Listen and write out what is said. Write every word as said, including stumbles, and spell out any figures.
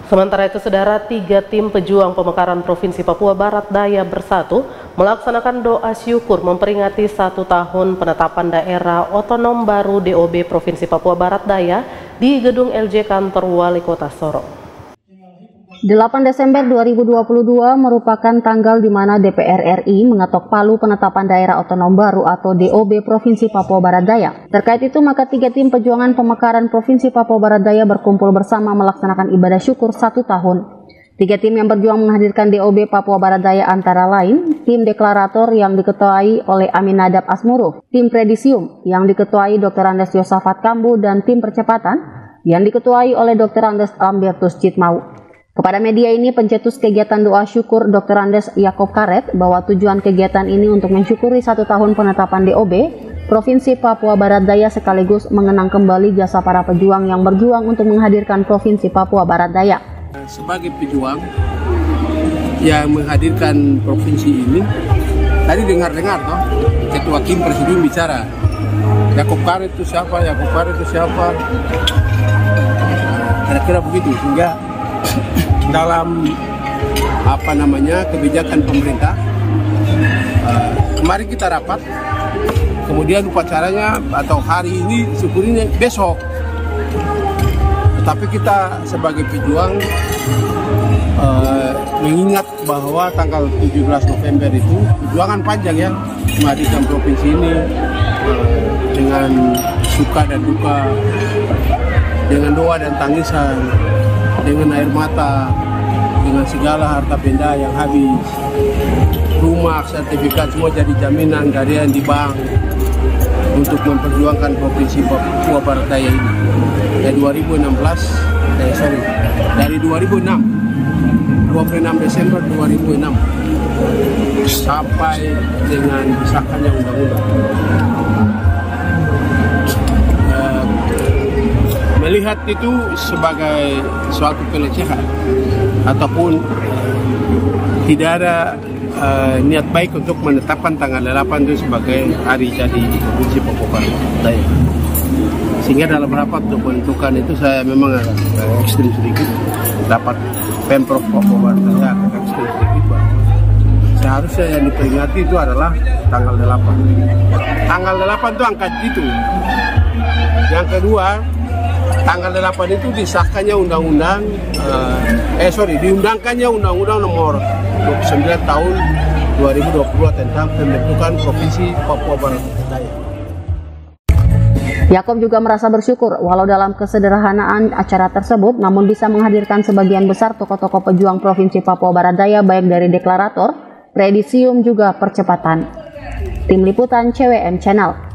Sementara itu, saudara, tiga tim pejuang pemekaran Provinsi Papua Barat Daya bersatu melaksanakan doa syukur memperingati satu tahun penetapan daerah otonom baru D O B Provinsi Papua Barat Daya di gedung L J Kantor Wali Kota Sorong. delapan Desember dua ribu dua puluh dua merupakan tanggal di mana D P R R I mengetok palu penetapan daerah otonom baru atau D O B Provinsi Papua Barat Daya. Terkait itu, maka tiga tim perjuangan pemekaran Provinsi Papua Barat Daya berkumpul bersama melaksanakan ibadah syukur satu tahun. Tiga tim yang berjuang menghadirkan D O B Papua Barat Daya antara lain tim deklarator yang diketuai oleh Amin Nadab Asmuruf, tim predisium yang diketuai Doktor Andes Yosafat Kambu, dan tim percepatan yang diketuai oleh Doktor Andes Lambertus Citmau. Kepada media ini, pencetus kegiatan doa syukur Doktor Andes Yakob Karet bahwa tujuan kegiatan ini untuk mensyukuri satu tahun penetapan D O B Provinsi Papua Barat Daya sekaligus mengenang kembali jasa para pejuang yang berjuang untuk menghadirkan Provinsi Papua Barat Daya. Sebagai pejuang yang menghadirkan provinsi ini, tadi dengar-dengar toh Ketua Kim Presidium bicara, Yakob Karet itu siapa, Yakob Karet itu siapa, kira-kira begitu, sehingga dalam apa namanya kebijakan pemerintah uh, kemarin kita rapat, kemudian upacaranya atau hari ini syukurnya besok, tetapi kita sebagai pejuang uh, mengingat bahwa tanggal tujuh belas November itu perjuangan panjang ya menghadirkan provinsi ini uh, dengan suka dan duka, dengan doa dan tangisan, dengan air mata, dengan segala harta benda yang habis, rumah, sertifikat semua jadi jaminan, garian di bank untuk memperjuangkan Provinsi Papua Barat Daya ini. Dari dua ribu enam belas, eh, sorry, dari dua ribu enam, dua puluh enam Desember dua ribu enam sampai dengan disahkannya undang-undang. Melihat itu sebagai suatu pelecehan ataupun tidak ada uh, niat baik untuk menetapkan tanggal delapan itu sebagai hari jadi Provinsi Papua Barat Daya. Sehingga dalam rapat untuk menentukan itu saya memang agak ekstrim sedikit, dapat Pemprov Papua Barat Daya agak ekstrim sedikit bahwa seharusnya yang diperingati itu adalah tanggal delapan. Tanggal delapan itu angka itu. Yang kedua, tanggal delapan itu disahkannya undang-undang, eh, eh sorry, diundangkannya undang-undang nomor dua puluh sembilan tahun dua ribu dua puluh dua tentang pembentukan Provinsi Papua Barat Daya. Yakob juga merasa bersyukur walau dalam kesederhanaan acara tersebut namun bisa menghadirkan sebagian besar tokoh-tokoh pejuang Provinsi Papua Barat Daya baik dari deklarator, predisium juga percepatan. Tim Liputan C W M Channel.